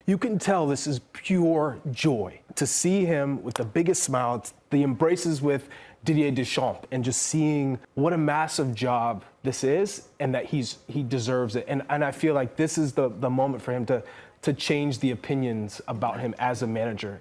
You can tell this is pure joy to see him with the biggest smile, the embraces with Didier Deschamps, and just seeing what a massive job this is and that he deserves it. And I feel like this is the moment for him to change the opinions about him as a manager.